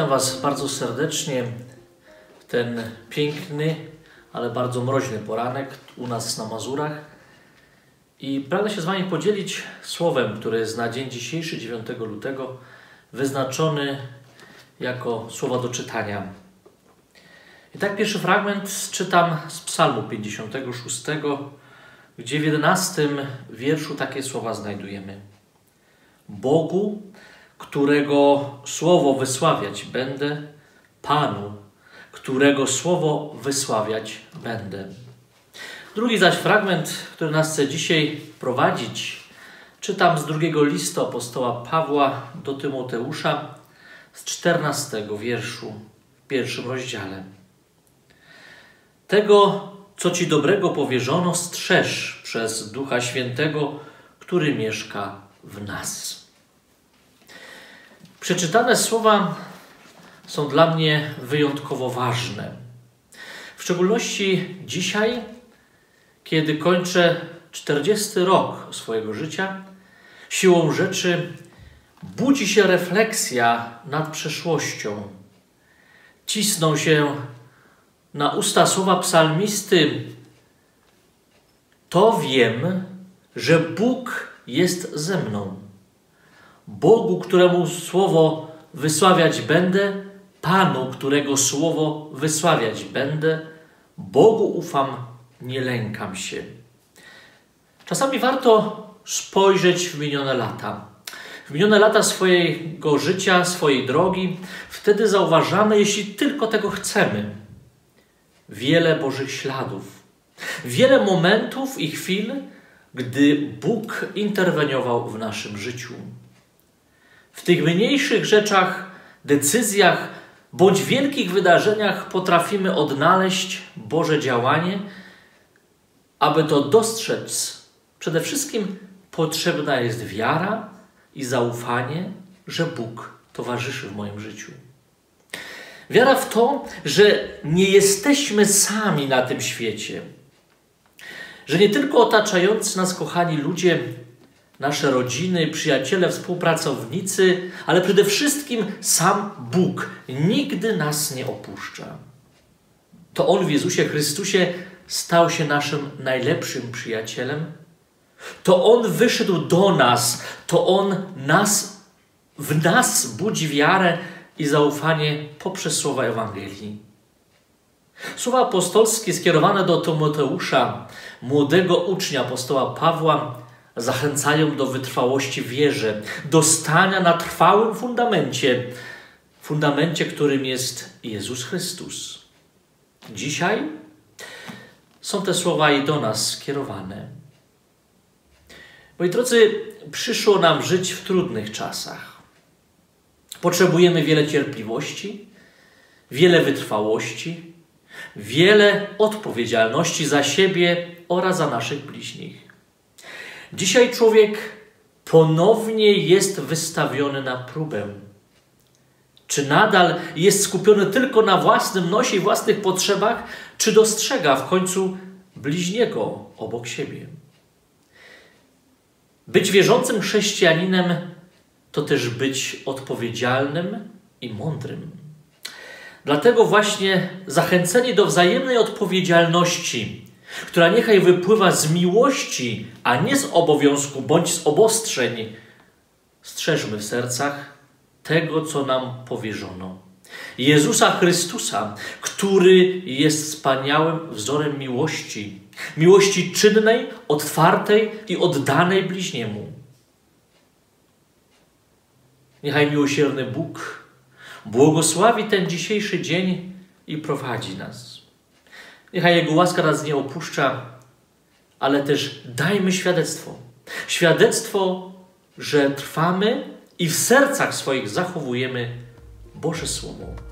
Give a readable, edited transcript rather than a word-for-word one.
Witam Was bardzo serdecznie w ten piękny, ale bardzo mroźny poranek u nas na Mazurach. I pragnę się z Wami podzielić słowem, które jest na dzień dzisiejszy, 9 lutego, wyznaczony jako słowa do czytania. I tak pierwszy fragment czytam z Psalmu 56, gdzie w 11 wierszu takie słowa znajdujemy. Bogu, którego słowo wysławiać będę, Panu, którego słowo wysławiać będę. Drugi zaś fragment, który nas chce dzisiaj prowadzić, czytam z drugiego listu apostoła Pawła do Tymoteusza z 14 wierszu w pierwszym rozdziale. Tego, co Ci dobrego powierzono, strzeż przez Ducha Świętego, który mieszka w nas. Przeczytane słowa są dla mnie wyjątkowo ważne. W szczególności dzisiaj, kiedy kończę 40 rok swojego życia, siłą rzeczy budzi się refleksja nad przeszłością. Cisną się na usta słowa psalmisty: to wiem, że Bóg jest ze mną. Bogu, któremu słowo wysławiać będę, Panu, którego słowo wysławiać będę, Bogu ufam, nie lękam się. Czasami warto spojrzeć w minione lata. W minione lata swojego życia, swojej drogi. Wtedy zauważamy, jeśli tylko tego chcemy, wiele Bożych śladów. Wiele momentów i chwil, gdy Bóg interweniował w naszym życiu. W tych mniejszych rzeczach, decyzjach bądź wielkich wydarzeniach potrafimy odnaleźć Boże działanie. Aby to dostrzec, przede wszystkim potrzebna jest wiara i zaufanie, że Bóg towarzyszy w moim życiu. Wiara w to, że nie jesteśmy sami na tym świecie. Że nie tylko otaczający nas kochani ludzie, nasze rodziny, przyjaciele, współpracownicy, ale przede wszystkim sam Bóg nigdy nas nie opuszcza. To On w Jezusie Chrystusie stał się naszym najlepszym przyjacielem. To On wyszedł do nas. To On w nas budzi wiarę i zaufanie poprzez słowa Ewangelii. Słowa apostolskie skierowane do Tymoteusza, młodego ucznia apostoła Pawła, zachęcają do wytrwałości w wierze, do stania na trwałym fundamencie, którym jest Jezus Chrystus. Dzisiaj są te słowa i do nas skierowane. Moi drodzy, przyszło nam żyć w trudnych czasach. Potrzebujemy wiele cierpliwości, wiele wytrwałości, wiele odpowiedzialności za siebie oraz za naszych bliźnich. Dzisiaj człowiek ponownie jest wystawiony na próbę. Czy nadal jest skupiony tylko na własnym nosie i własnych potrzebach, czy dostrzega w końcu bliźniego obok siebie? Być wierzącym chrześcijaninem to też być odpowiedzialnym i mądrym. Dlatego właśnie zachęcenie do wzajemnej odpowiedzialności, która niechaj wypływa z miłości, a nie z obowiązku bądź z obostrzeń, strzeżmy w sercach tego, co nam powierzono. Jezusa Chrystusa, który jest wspaniałym wzorem miłości. Miłości czynnej, otwartej i oddanej bliźniemu. Niechaj miłosierny Bóg błogosławi ten dzisiejszy dzień i prowadzi nas. Niechaj Jego łaska nas nie opuszcza, ale też dajmy świadectwo. Świadectwo, że trwamy i w sercach swoich zachowujemy Boże Słowo.